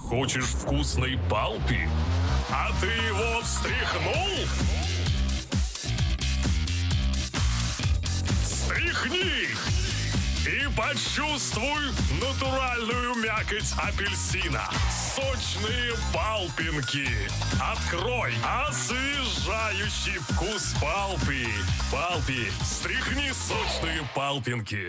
Хочешь вкусной палпи? А ты его встряхнул? Встряхни! И почувствуй натуральную мякоть апельсина. Сочные палпинки. Открой освежающий вкус палпи. Палпи, встряхни сочные палпинки.